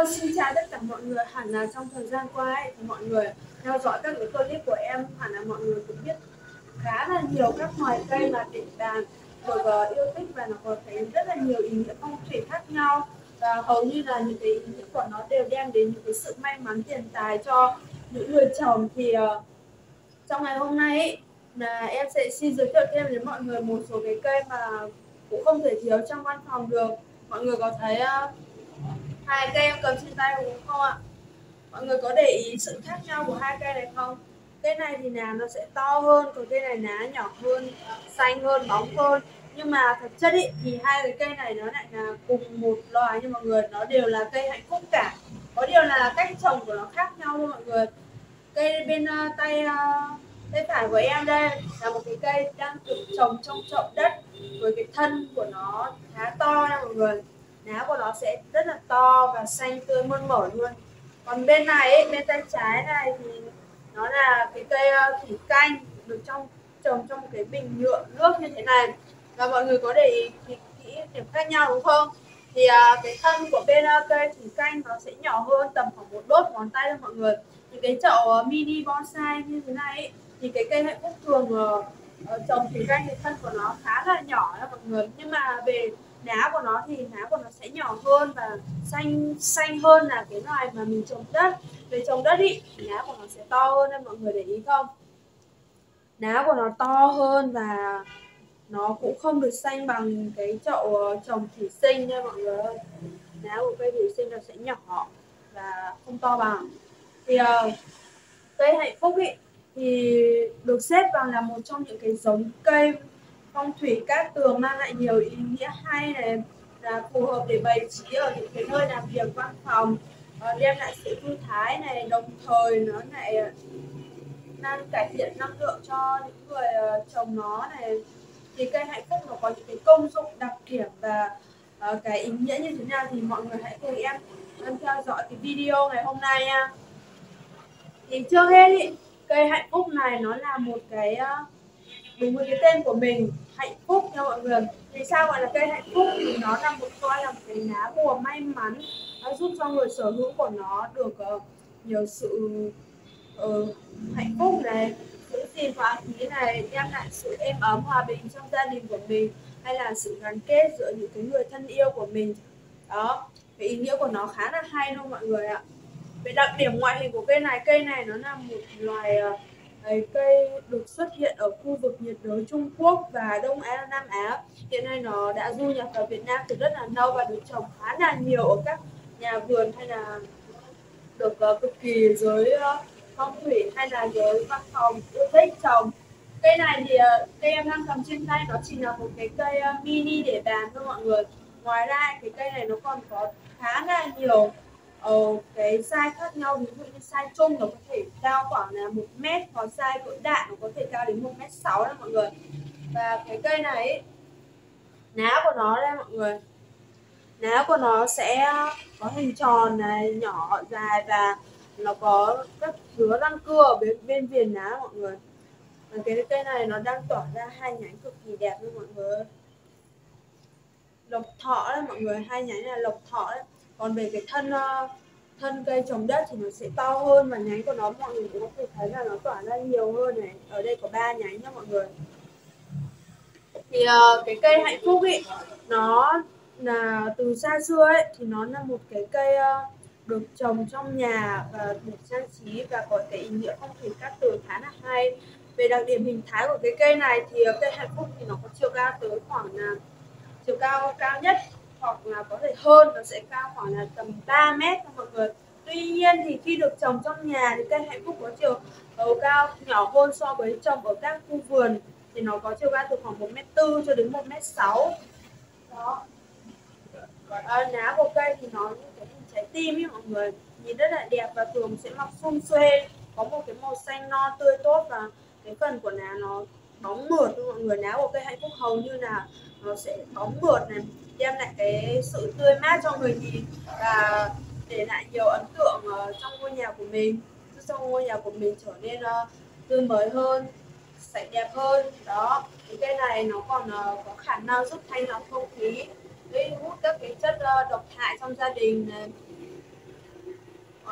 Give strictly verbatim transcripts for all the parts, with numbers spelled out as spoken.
Hello, xin chào tất cả mọi người. Hẳn là trong thời gian qua ấy, thì mọi người theo dõi các cái clip của em, hẳn là mọi người cũng biết khá là nhiều các loài cây mà để bàn được uh, yêu thích, và nó có thấy rất là nhiều ý nghĩa phong thủy khác nhau, và hầu như là những cái ý nghĩa của nó đều đem đến những cái sự may mắn tiền tài cho những người trồng. Thì uh, trong ngày hôm nay ấy, là em sẽ xin giới thiệu thêm đến mọi người một số cái cây mà cũng không thể thiếu trong văn phòng được. Mọi người có thấy uh, hai cây em cầm trên tay đúng không ạ? Mọi người có để ý sự khác nhau của hai cây này không? Cây này thì lá nó sẽ to hơn, còn cây này lá nhỏ hơn, xanh hơn, bóng hơn. Nhưng mà thực chất ý, thì hai cái cây này nó lại là cùng một loài, nhưng mọi người nó đều là cây hạnh phúc cả. Có điều là cách trồng của nó khác nhau thôi mọi người. Cây bên uh, tay uh, tay phải của em đây là một cái cây đang được trồng trong chậu đất, với cái thân của nó khá to nha mọi người. Lá của nó sẽ rất là to và xanh tươi mơn mởn luôn. Còn bên này ấy, bên tay trái này thì nó là cái cây uh, thủy canh được trong trồng trong một cái bình nhựa nước như thế này. Và mọi người có để ý kỹ điểm khác nhau đúng không? Thì uh, cái thân của bên uh, cây thủy canh nó sẽ nhỏ hơn tầm khoảng một đốt ngón tay thôi mọi người. Thì cái chậu uh, mini bonsai như thế này ấy, thì cái cây hạnh phúc thường uh, trồng thủy canh thì thân của nó khá là nhỏ đó mọi người. Nhưng mà về lá của nó thì lá của nó sẽ nhỏ hơn và xanh xanh hơn là cái loài mà mình trồng đất. Về trồng đất ý, lá của nó sẽ to hơn nên mọi người để ý không? Lá của nó to hơn và nó cũng không được xanh bằng cái chậu trồng thủy sinh nha mọi người ơi. Lá của cây thủy sinh nó sẽ nhỏ và không to bằng. Thì uh, cây hạnh phúc ý, thì được xếp vào là một trong những cái giống cây phong thủy cát tường mang lại nhiều ý nghĩa hay này, là phù hợp để bày trí ở những cái nơi làm việc văn phòng, đem lại sự thư thái này, đồng thời nó lại mang cải thiện năng lượng cho những người trồng nó này. Thì cây hạnh phúc nó có những cái công dụng đặc điểm và uh, cái ý nghĩa như thế nào thì mọi người hãy cùng em em theo dõi cái video ngày hôm nay nha. Thì trước hết ý, cây hạnh phúc này nó là một cái uh, đúng với cái tên của mình, hạnh phúc nha mọi người. Vì sao gọi là cây hạnh phúc? Thì nó là một coi là một cái lá bùa may mắn, nó giúp cho người sở hữu của nó được uh, nhiều sự uh, hạnh phúc này, giữ gìn hòa khí này, đem lại sự êm ấm hòa bình trong gia đình của mình, hay là sự gắn kết giữa những cái người thân yêu của mình. Đó, cái ý nghĩa của nó khá là hay luôn mọi người ạ. Về đặc điểm ngoại hình của cây này, cây này nó là một loài uh, Đấy, cây được xuất hiện ở khu vực nhiệt đới Trung Quốc và Đông Á, Nam Á. Hiện nay nó đã du nhập vào Việt Nam từ rất là lâu và được trồng khá là nhiều ở các nhà vườn, hay là được uh, cực kỳ giới uh, phong thủy hay là giới văn phòng yêu thích trồng. Cây này thì uh, cây em đang cầm trên tay nó chỉ là một cái cây uh, mini để bàn thôi mọi người. Ngoài ra cái cây này nó còn có khá là nhiều Ờ, cái size khác nhau, ví dụ như size chung nó có thể cao khoảng là một mét, còn size cỡ đại nó có thể cao đến một mét sáu đó mọi người. Và cái cây này ấy, lá của nó đây mọi người, lá của nó sẽ có hình tròn này, nhỏ dài, và nó có các dứa răng cưa ở bên, bên viền lá mọi người. Và cái cây này nó đang tỏa ra hai nhánh cực kỳ đẹp luôn mọi người. Lộc thọ đấy mọi người, hai nhánh là lộc thọ đấy. Còn về cái thân uh, thân cây trồng đất thì nó sẽ to hơn, và nhánh của nó mọi người cũng có thể thấy là nó tỏa ra nhiều hơn này. Ở đây có ba nhánh nha mọi người. Thì uh, cái cây hạnh phúc ý, nó là từ xa xưa ấy thì nó là một cái cây uh, được trồng trong nhà và được trang trí và có cái ý nghĩa phong thủy cát tường khá là hay. Về đặc điểm hình thái của cái cây này thì uh, cây hạnh phúc thì nó có chiều cao tới khoảng là chiều cao cao nhất hoặc là có thể hơn, nó sẽ cao khoảng là tầm ba mét mọi người. Tuy nhiên thì khi được trồng trong nhà thì cây hạnh phúc có chiều cao nhỏ hơn so với trồng ở các khu vườn, thì nó có chiều cao từ khoảng một mét tư cho đến một mét sáu. Đó. À, lá của cây thì nó như cái hình trái tim ấy mọi người, nhìn rất là đẹp và thường sẽ mọc sum xuê, có một cái màu xanh non tươi tốt, và cái phần của lá nó bóng mượt luôn mọi người. Lá của cây hạnh phúc hầu như là nó sẽ bóng mượt này, đem lại cái sự tươi mát cho người nhìn và để lại nhiều ấn tượng uh, trong ngôi nhà của mình, giúp cho ngôi nhà của mình trở nên uh, tươi mới hơn, sạch đẹp hơn. Đó, cái cây này nó còn uh, có khả năng giúp thanh lọc không khí, gây hút các cái chất uh, độc hại trong gia đình này.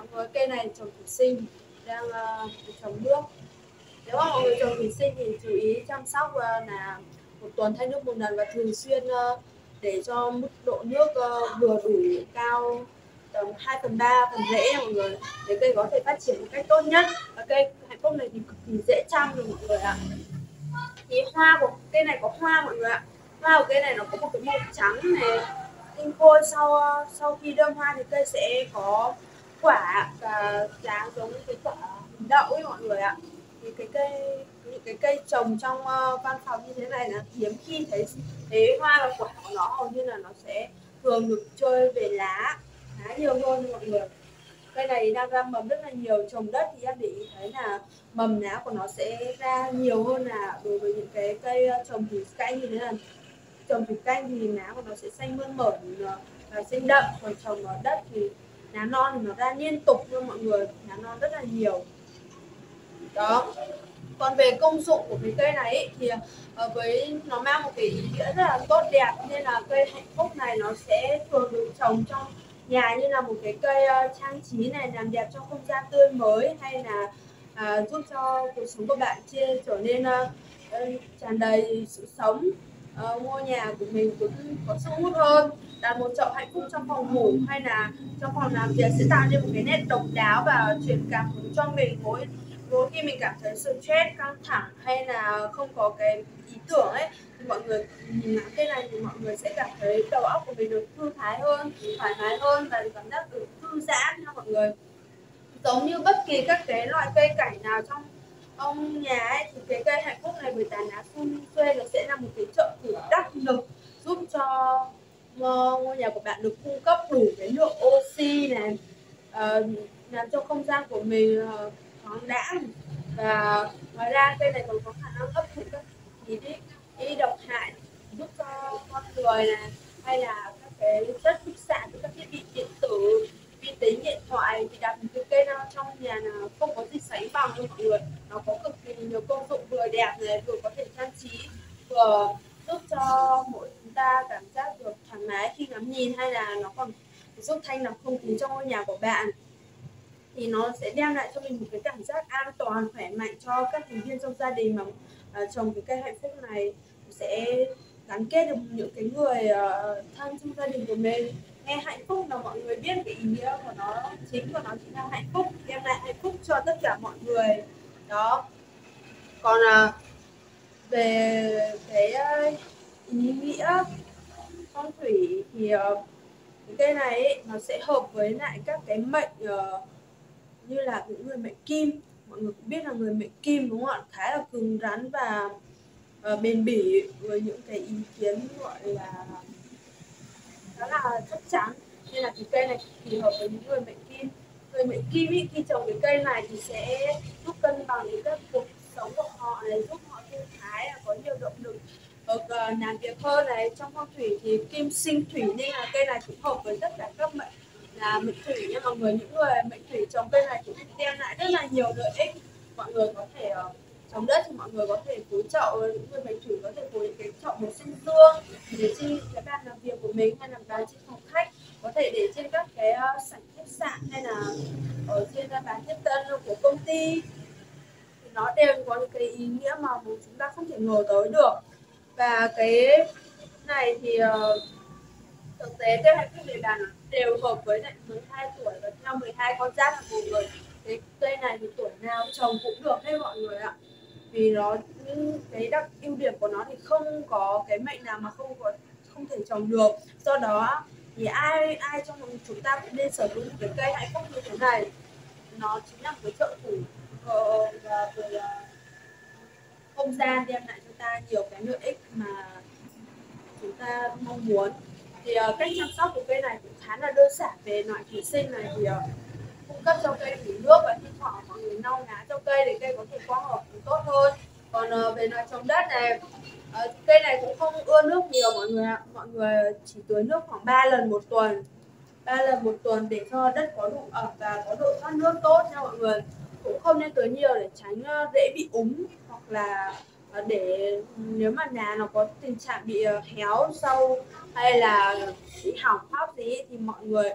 người, cây này trồng thủy sinh, đang uh, trồng nước. Nếu mà mọi người trồng thủy sinh thì chú ý chăm sóc uh, là một tuần thay nước một lần và thường xuyên uh, để cho mức độ nước uh, vừa đủ cao, tầm hai phần ba phần rễ mọi người, để cây có thể phát triển một cách tốt nhất. Và cây hạnh phúc này thì cực kỳ dễ chăm rồi mọi người ạ. Thì hoa của cây này có hoa mọi người ạ. Hoa của cây này nó có một cái màu trắng này, tinh khôi. Sau sau khi đơm hoa thì cây sẽ có quả và dáng giống cái quả đậu ấy mọi người ạ. Thì cái cây những cái cây trồng trong uh, văn phòng như thế này là hiếm khi thấy thấy hoa và quả của nó, hầu như là nó sẽ thường được chơi về lá khá nhiều hơn mọi người. Cây này đang ra mầm rất là nhiều, trồng đất thì em để ý thấy là mầm lá của nó sẽ ra nhiều hơn là đối với những cái cây trồng thủy canh như thế này. Trồng thủy canh thì lá của nó sẽ xanh mơn mởn và xanh đậm, còn trồng ở đất thì lá non thì nó ra liên tục luôn mọi người, lá non rất là nhiều. Đó. Còn về công dụng của cái cây này ý, thì uh, với nó mang một cái ý nghĩa rất là tốt đẹp, nên là cây hạnh phúc này nó sẽ thường được trồng trong nhà như là một cái cây uh, trang trí này, làm đẹp trong không gian tươi mới, hay là uh, giúp cho cuộc sống của bạn chia trở nên uh, uh, tràn đầy sự sống. Uh, ngôi nhà của mình cũng có sức hút hơn. Đặt một chậu hạnh phúc trong phòng ngủ hay là trong phòng làm việc sẽ tạo nên một cái nét độc đáo và truyền cảm hứng cho mình mỗi mỗi khi mình cảm thấy stress, căng thẳng hay là không có cái ý tưởng ấy, thì mọi người nhìn ngắm cây này thì mọi người sẽ cảm thấy đầu óc của mình được thư thái hơn, thoải mái hơn và cảm giác được thư giãn nha mọi người. Giống như bất kỳ các cái loại cây cảnh nào trong ông nhà ấy, thì cái cây hạnh phúc này với tán lá xum xuê nó sẽ là một cái trợ thủ đắc lực giúp cho ngôi nhà của bạn được cung cấp đủ cái lượng oxy này, uh, làm cho không gian của mình uh, thoáng đãng. Và ngoài ra cây này còn có khả năng hấp thụ các khí đi độc hại, giúp cho con người này, hay là các cái chất bức xạ từ các thiết bị điện tử, vi tính, điện thoại. Thì đặt một cái cây nào trong nhà nào không có gì sánh bằng đâu mọi người. Nó có cực kỳ nhiều công dụng, vừa đẹp này, vừa có thể trang trí, vừa giúp cho mỗi chúng ta cảm giác được thoải mái khi ngắm nhìn, hay là nó còn giúp thanh lọc không khí trong ngôi nhà của bạn. Thì nó sẽ đem lại cho mình một cái cảm giác an toàn, khỏe mạnh cho các thành viên trong gia đình. Mà uh, trồng cái cây hạnh phúc này sẽ gắn kết được những cái người uh, thân trong gia đình của mình. Nghe hạnh phúc là mọi người biết cái ý nghĩa của nó, chính của nó chính là hạnh phúc, đem lại hạnh phúc cho tất cả mọi người. Đó. Còn uh, về cái uh, ý nghĩa phong thủy thì uh, cái cây này ấy, nó sẽ hợp với lại các cái mệnh uh, như là những người mệnh Kim. Mọi người cũng biết là người mệnh Kim đúng không ạ, khá là cứng rắn và uh, bền bỉ, với những cái ý kiến gọi là khá là chắc chắn, nên là cái cây này thì hợp với những người mệnh Kim. Người mệnh Kim ý, khi trồng cái cây này thì sẽ giúp cân bằng những các cuộc sống của họ này, giúp họ thư thái, có nhiều động lực được uh, làm việc hơn này. Trong phong thủy thì kim sinh thủy, nên là cây này cũng hợp với tất cả các mệnh là mệnh thủy nha mọi người. Những người mệnh thủy trồng cây này cũng đem lại rất là nhiều lợi ích. Mọi người có thể uh, trồng đất thì mọi người có thể phối chậu, những người mệnh thủy có thể phối cái chậu một sinh dương để trên cái bàn làm việc của mình, hay là bàn trên phòng khách, có thể để trên các cái uh, sảnh khách sạn, hay là ở trên uh, bàn tiếp tân của công ty. Thì nó đều có những cái ý nghĩa mà chúng ta không thể ngờ tới được. Và cái này thì uh, thực tế cái hạnh phúc để bàn đều hợp với lại mười hai tuổi và theo mười hai con giáp là một người. Cái cây này thì tuổi nào trồng cũng được hết mọi người ạ. Vì nó cái đặc ưu điểm của nó thì không có cái mệnh nào mà không có không thể trồng được. Do đó thì ai ai trong chúng ta cũng nên sở hữu một cái cây hạnh phúc như thế này. Nó chính là một cái trợ thủ và về không gian, đem lại cho ta nhiều cái lợi ích mà chúng ta mong muốn. Thì uh, cách chăm sóc của cây này cũng khá là đơn giản. Về loại thủy sinh này thì uh, cung cấp cho cây đủ nước, và thi thoảng mọi người lau lá cho cây để cây có thể quang hợp tốt hơn. Còn uh, về loại trồng đất này, uh, cây này cũng không ưa nước nhiều mọi người ạ. Mọi người chỉ tưới nước khoảng ba lần một tuần, ba lần một tuần để cho đất có độ ẩm và có độ thoát nước tốt nha mọi người. Cũng không nên tưới nhiều để tránh uh, dễ bị úng, hoặc là để nếu mà nhà nó có tình trạng bị héo sâu hay là bị hỏng hóc gì thì mọi người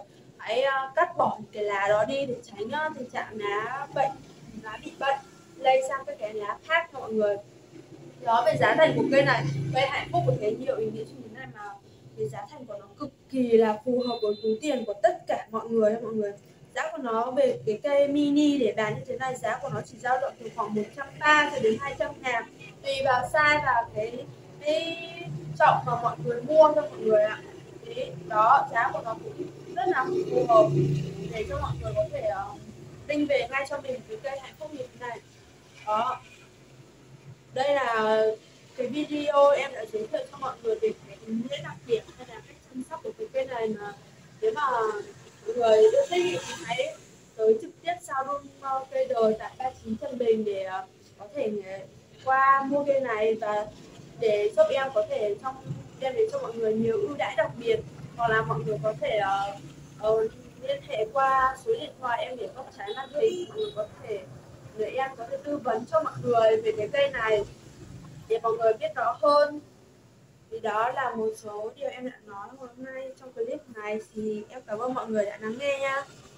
hãy uh, cắt bỏ cái lá đó đi để tránh uh, tình trạng lá bệnh, lá bị bệnh lây sang các cái lá khác cho mọi người. Đó, về giá thành của cây này, cây hạnh phúc có thấy nhiều ý nghĩa như thế này mà cái giá thành của nó cực kỳ là phù hợp với túi tiền của tất cả mọi người mọi người. Giá của nó về cái cây mini để bán như thế này, giá của nó chỉ dao động từ khoảng một trăm ba mươi cho đến hai trăm ngàn, tùy vào size và cái cái trọng mà mọi người mua cho mọi người ạ. Thế đó, giá của nó cũng rất là phù hợp để cho mọi người có thể uh, tinh về ngay cho mình cái cây hạnh phúc như thế này. Đó, đây là cái video em đã giới thiệu cho mọi người về cái ý nghĩa đặc điểm hay là cách chăm sóc của cái cây này, mà nếu mà mọi người yêu thích thì hãy tới trực tiếp showroom cây đời tại ba mươi chín Trần Bình để uh, có thể qua mua cây này và để giúp em có thể trong đem đến cho mọi người nhiều ưu đãi đặc biệt, hoặc là mọi người có thể uh, uh, liên hệ qua số điện thoại em để góc trái màn hình, mọi người có thể để em có thể tư vấn cho mọi người về cái cây này để mọi người biết rõ hơn. Thì đó là một số điều em đã nói hôm nay trong clip này, thì em cảm ơn mọi người đã lắng nghe nha.